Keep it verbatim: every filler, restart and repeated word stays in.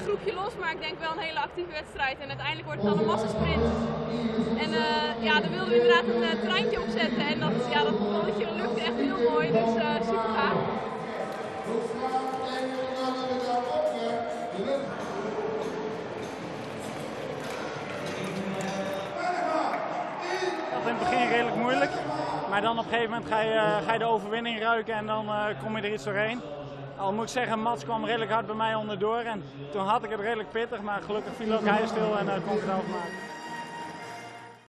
groepje los, maar ik denk wel een hele actieve wedstrijd. En uiteindelijk wordt het dan een massasprint. En uh, ja, daar wilden we inderdaad een uh, treintje op zetten. En dat, ja, dat balletje lukte echt heel mooi, dus uh, super gaaf. Dat in het begin redelijk moeilijk, maar dan op een gegeven moment ga je, uh, ga je de overwinning ruiken en dan uh, kom je er iets doorheen. Al moet ik zeggen, Mats kwam redelijk hard bij mij onderdoor en toen had ik het redelijk pittig, maar gelukkig viel ook hij stil en uh, kon ik het overmaken.